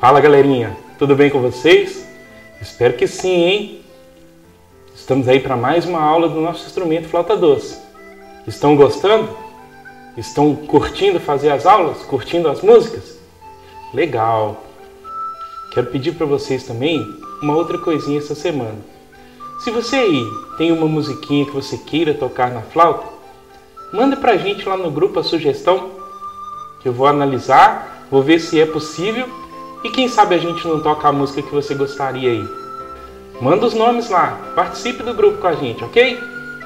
Fala galerinha, tudo bem com vocês? Espero que sim, hein? Estamos aí para mais uma aula do nosso instrumento flauta doce. Estão gostando? Estão curtindo fazer as aulas? Curtindo as músicas? Legal! Quero pedir para vocês também uma outra coisinha essa semana. Se você aí tem uma musiquinha que você queira tocar na flauta, manda pra gente lá no grupo a sugestão, que eu vou analisar, vou ver se é possível e quem sabe a gente não toca a música que você gostaria aí. Manda os nomes lá, participe do grupo com a gente, ok?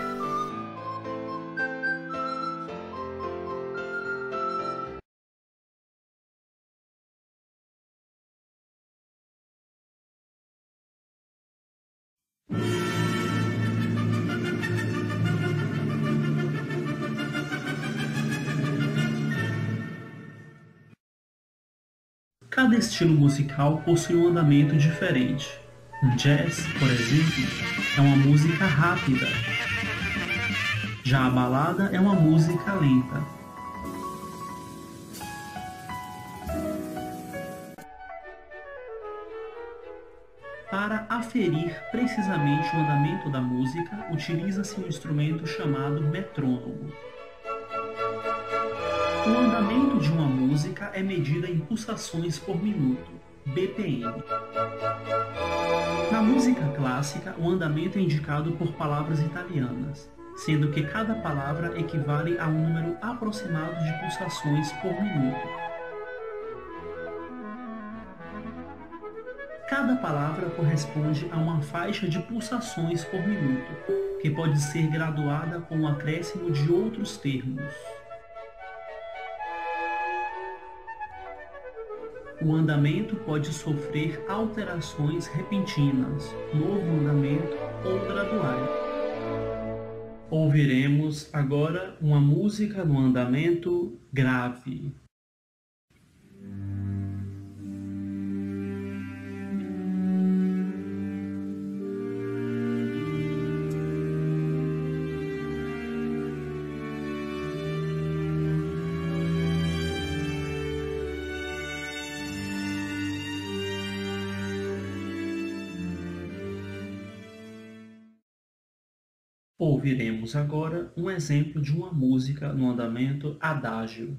Cada estilo musical possui um andamento diferente. Um jazz, por exemplo, é uma música rápida. Já a balada é uma música lenta. Para aferir precisamente o andamento da música, utiliza-se um instrumento chamado metrônomo. O andamento de uma música é medido em pulsações por minuto, BPM. Na música clássica, o andamento é indicado por palavras italianas, sendo que cada palavra equivale a um número aproximado de pulsações por minuto. Cada palavra corresponde a uma faixa de pulsações por minuto, que pode ser graduada com o acréscimo de outros termos. O andamento pode sofrer alterações repentinas, novo andamento ou graduais. Ouviremos agora uma música no andamento grave. Ouviremos agora um exemplo de uma música no andamento adágio.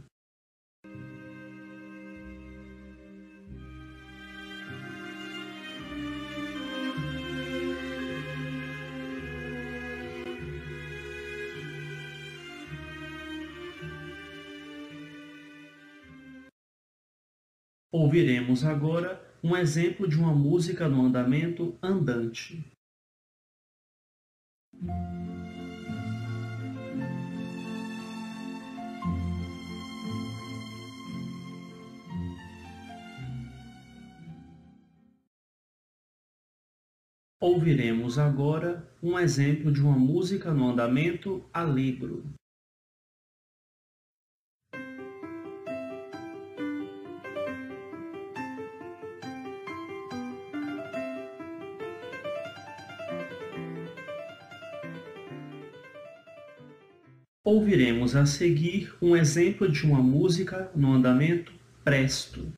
Ouviremos agora um exemplo de uma música no andamento andante. Ouviremos agora um exemplo de uma música no andamento allegro. Ouviremos a seguir um exemplo de uma música no andamento presto.